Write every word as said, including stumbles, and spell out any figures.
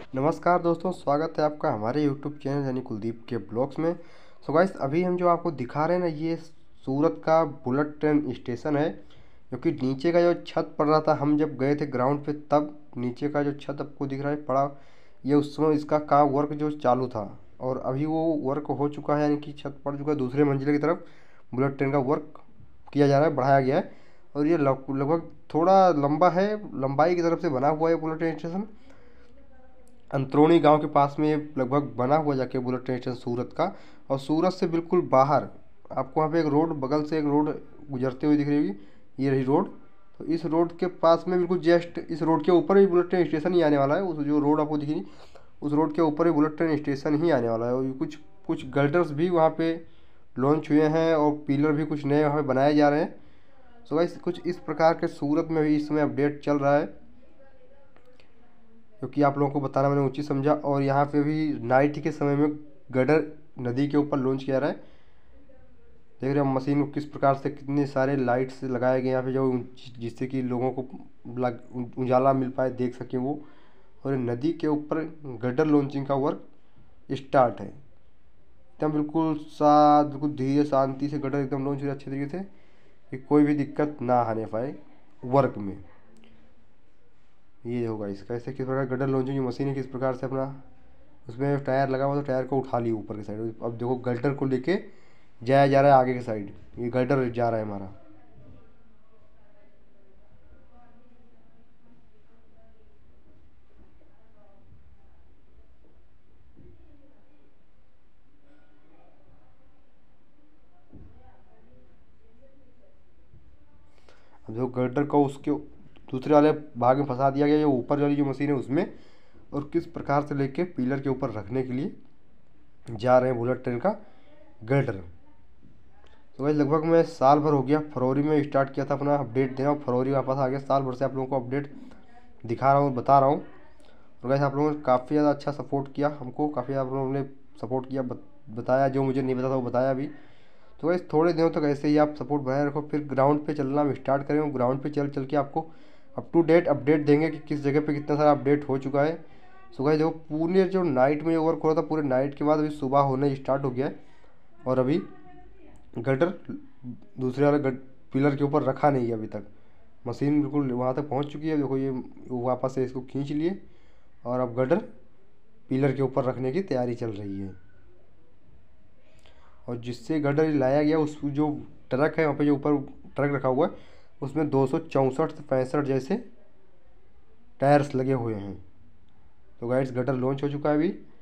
नमस्कार दोस्तों, स्वागत है आपका हमारे यूट्यूब चैनल यानी कुलदीप के ब्लॉग्स में। सो गाइस, अभी हम जो आपको दिखा रहे हैं ना, ये सूरत का बुलेट ट्रेन स्टेशन है। क्योंकि नीचे का जो छत पड़ रहा था, हम जब गए थे ग्राउंड पे तब नीचे का जो छत आपको दिख रहा है पड़ा, ये उस समय इसका काम वर्क जो चालू था। और अभी वो वर्क हो चुका है, यानी कि छत पड़ चुका है। दूसरे मंजिले की तरफ बुलेट ट्रेन का वर्क किया जा रहा है, बढ़ाया गया है। और ये लग- लगभग थोड़ा लंबा है, लंबाई की तरफ से बना हुआ है बुलेट ट्रेन स्टेशन। अंतरोनी गांव के पास में ये लगभग बना हुआ जाके बुलेट ट्रेन स्टेशन सूरत का। और सूरत से बिल्कुल बाहर आपको वहाँ पे एक रोड, बगल से एक रोड गुजरते हुए दिख रही होगी, ये रही रोड। तो इस रोड के पास में बिल्कुल जस्ट इस रोड के ऊपर ही बुलेट ट्रेन स्टेशन ही आने वाला है। उस जो रोड आपको दिख रही, उस रोड के ऊपर ही बुलेट ट्रेन स्टेशन ही आने वाला है। और कुछ कुछ गर्डर्स भी वहाँ पे लॉन्च हुए हैं और पिलर भी कुछ नए वहाँ पे बनाए जा रहे हैं। सो गाइस, कुछ इस प्रकार के सूरत में भी इस समय अपडेट चल रहा है, क्योंकि आप लोगों को बताना मैंने उचित समझा। और यहाँ पे भी नाइट के समय में गडर नदी के ऊपर लॉन्च किया रहा है। देख रहे हैं मशीन को किस प्रकार से, कितने सारे लाइट्स लगाए गए यहाँ पे, जो जिससे कि लोगों को लग उजाला मिल पाए, देख सकें वो। और नदी के ऊपर गडर लॉन्चिंग का वर्क स्टार्ट है। एकदम बिल्कुल सा बिल्कुल धीरे शांति से गडर एकदम लॉन्च हो रहा है, अच्छे तरीके से, कि कोई भी दिक्कत ना आने पाए वर्क में। ये होगा इसका, ऐसे किस प्रकार गटर लॉन्चिंग की मशीन है, किस प्रकार से अपना उसमें टायर लगा हुआ, तो टायर को उठा ली ऊपर की साइड। अब देखो गल्टर को लेके जाया जा रहा है आगे की साइड, ये गल्टर जा रहा है हमारा। अब देखो गल्टर को उसके दूसरे वाले भाग में फंसा दिया गया, ये ऊपर वाली जो मशीन है उसमें। और किस प्रकार से लेके पिलर के ऊपर रखने के लिए जा रहे हैं बुलेट ट्रेन का गल्टर। तो वही लगभग मैं साल भर हो गया, फरवरी में स्टार्ट किया था अपना अपडेट देना, और फरवरी वापस आ गया। साल भर से आप लोगों को अपडेट दिखा रहा हूँ, बता रहा हूँ। और वैसे आप लोगों ने काफ़ी ज़्यादा अच्छा सपोर्ट किया हमको, काफ़ी आप लोगों ने सपोर्ट किया, बत, बताया जो मुझे नहीं पता था वो बताया भी। तो वैसे थोड़े दिनों तक ऐसे ही आप सपोर्ट बनाए रखो, फिर ग्राउंड पे चलना हम स्टार्ट करेंगे। ग्राउंड पे चल चल के आपको अप टू डेट अपडेट देंगे कि किस जगह पे कितना सारा अपडेट हो चुका है। सुबह देखो पूरे जो नाइट में वर्क हो रहा था, पूरे नाइट के बाद अभी सुबह होने स्टार्ट हो गया है। और अभी गटर दूसरे वाले गट पिलर के ऊपर रखा नहीं है अभी तक। मशीन बिल्कुल वहाँ तक पहुँच चुकी है, देखो ये वापस से इसको खींच लिए। और अब गटर पिलर के ऊपर रखने की तैयारी चल रही है। और जिससे गटर लाया गया, उस जो ट्रक है वहाँ पे, जो ऊपर ट्रक रखा हुआ है, उसमें दो सौ चौंसठ से पैंसठ जैसे टायर्स लगे हुए हैं। तो गाइड्स, गटर लॉन्च हो चुका है अभी।